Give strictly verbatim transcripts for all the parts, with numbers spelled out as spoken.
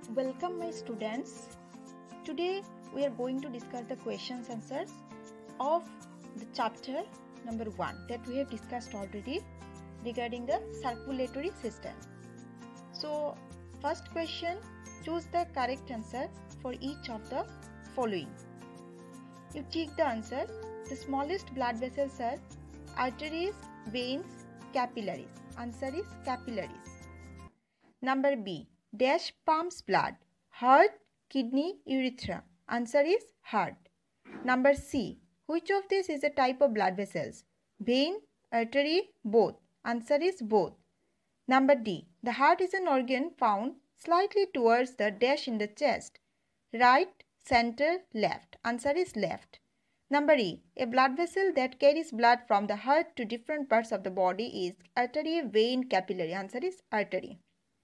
Welcome my students. Today we are going to discuss the questions answers of the chapter number one that we have discussed already regarding the circulatory system. So first question, choose the correct answer for each of the following. You check the answer. The smallest blood vessels are arteries, veins, capillaries. Answer is capillaries. Number B, dash pumps blood, heart, kidney, urethra. Answer is heart. Number C, which of these is a type of blood vessels? Vein, artery, both. Answer is both. Number D, the heart is an organ found slightly towards the dash in the chest. Right, center, left. Answer is left. Number E, a blood vessel that carries blood from the heart to different parts of the body is artery, vein, capillary. Answer is artery.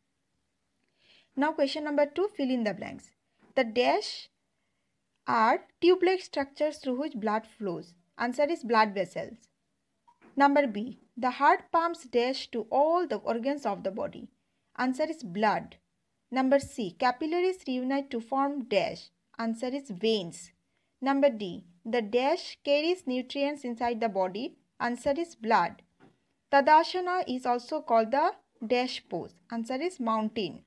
Now question number two, fill in the blanks. The dash are tube-like structures through which blood flows. Answer is blood vessels. Number B, the heart pumps dash to all the organs of the body. Answer is blood. Number C, capillaries reunite to form dash. Answer is veins. Number D, the dash carries nutrients inside the body. Answer is blood. Tadasana is also called the dash pose. Answer is mountain.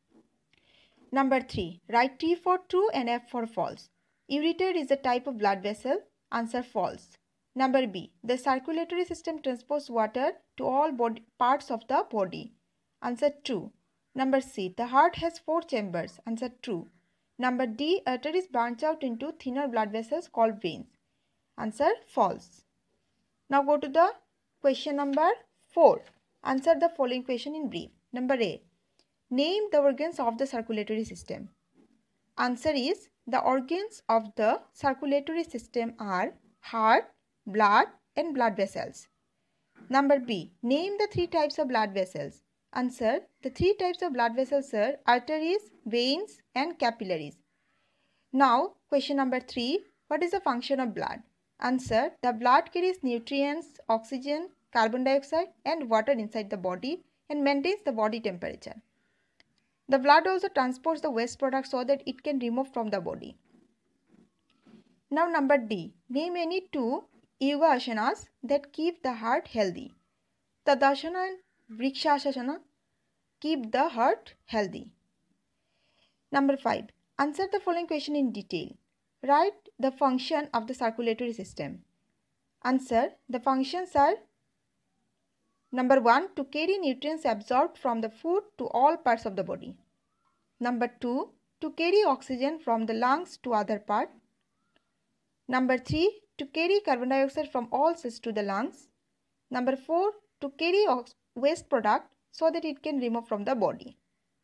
Number three, write T for true and F for false. Ureter is a type of blood vessel. Answer false. Number B, the circulatory system transports water to all body, parts of the body. Answer true. Number C, the heart has four chambers. Answer true. Number D, arteries branch out into thinner blood vessels called veins. Answer false. Now go to the question number four. Answer the following question in brief. Number A, name the organs of the circulatory system. Answer is, the organs of the circulatory system are heart, blood and blood vessels. Number B, name the three types of blood vessels. Answer, the three types of blood vessels are arteries, veins and capillaries. Now question number three, what is the function of blood? Answer, the blood carries nutrients, oxygen, carbon dioxide and water inside the body and maintains the body temperature. The blood also transports the waste products so that it can remove from the body. Now number D, name any two yoga asanas that keep the heart healthy. Tadasana and Vrikshasana keep the heart healthy. Number five, answer the following question in detail. Write the function of the circulatory system. Answer, the functions are number one, to carry nutrients absorbed from the food to all parts of the body. Number two, to carry oxygen from the lungs to other part. Number three, to carry carbon dioxide from all cells to the lungs. Number four, to carry waste product so that it can remove from the body.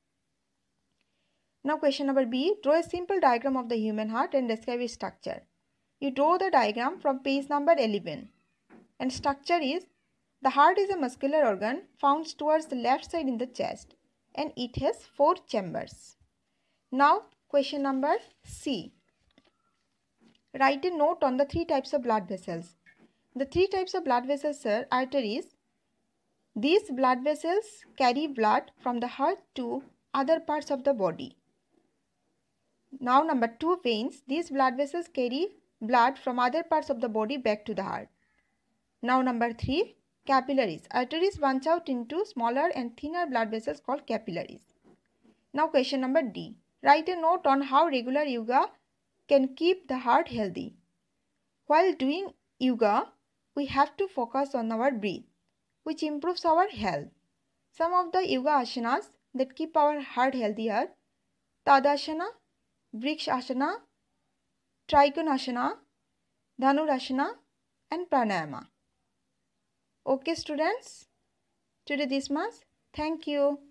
Now question number B, draw a simple diagram of the human heart and describe its structure. You draw the diagram from page number eleven. And structure is, the heart is a muscular organ found towards the left side in the chest and it has four chambers. Now question number C. Write a note on the three types of blood vessels. The three types of blood vessels are arteries. These blood vessels carry blood from the heart to other parts of the body. Now number two, veins. These blood vessels carry blood from other parts of the body back to the heart. Now number three, capillaries. Arteries branch out into smaller and thinner blood vessels called capillaries. Now question number D. Write a note on how regular yoga can keep the heart healthy. While doing yoga, we have to focus on our breath, which improves our health. Some of the yoga asanas that keep our heart healthy are Tadasana, Vrikshasana, Trikonasana, Dhanurasana and Pranayama. Okay students, today this much. Thank you.